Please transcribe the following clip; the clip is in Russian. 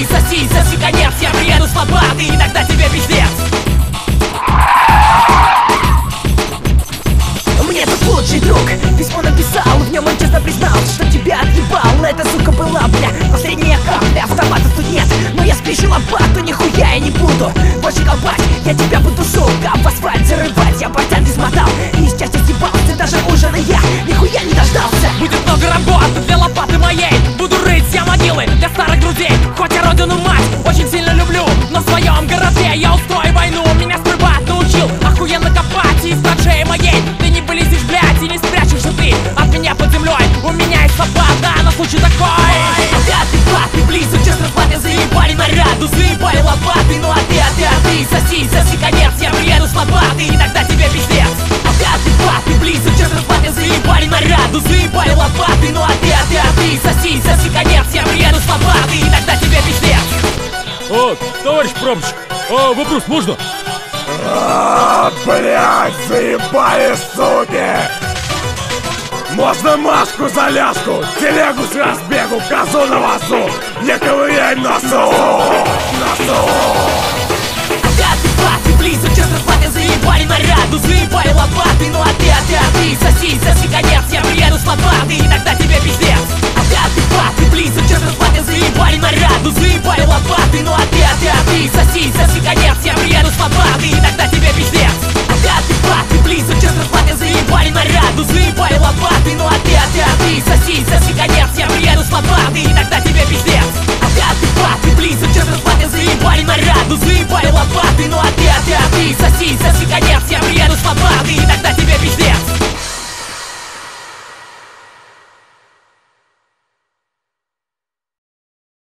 соси, соси конец. Я приеду с лопатой, и тогда тебе пиздец. Мне тут лучший друг письмо написал, в нем он честно признал, что тебя отъебал. Эта сука была, бля, последняя капля. Автомата тут нет, но я спешу лопату. Нихуя я не буду больше колбать, я тебя буду, сука, в асфальт зарывать. Я портянки смотал и из счастья съебался, даже ужина я нихуя не дождался. Будет много работы для лопаты моей. Буду рыть я могилы для старых друзей. Хоть я родину мать очень сильно люблю, но в своем городке я устрою войну. Меня стрибать научил охуенно копать, и из траншеи моей ты не вылезешь, блядь, и не спрячешься ты от меня под землей. У меня есть лопата на случай такой. Ага, ты паты, близок, час расплаты. Заебали наряду, заебали лопаты. Ну а ты, соси, соси конец. Я приеду с лопатой, и тогда тебе пиздец. Ага, ты паты, близок, час расплаты. Заебали наряду, заебали лопаты. Ну а ты, соси, соси конец. Я приеду с лопатой, и тогда тебе пиздец. О, товарищ пробщик, вопрос можно? Блять, заебали, суки! Можно Машку за ляжку, телегу с разбегу, козу на вазу, не ковыряй носу! Ага, ты паты, близок, час расплаты. Заебали наряду, заебали лопаты. Ну а ты, соси, соси конец. Я приеду с лопатой, и тогда тебе пиздец. Ага, ты паты, близок, час расплаты. Заебали наряду, заебали лопаты. Ну а ты, соси, соси конец. Я приеду с лопатой, и тогда тебе пиздец. Ага, ты паты, близок, час расплаты. Заебали наряду, заебали лопаты. Ну а ты, соси, соси конец. Я приеду с лопатой, и тогда тебе пиздец. Ага, ты паты, близок, час расплаты. Заебали наряду, заебали лопаты.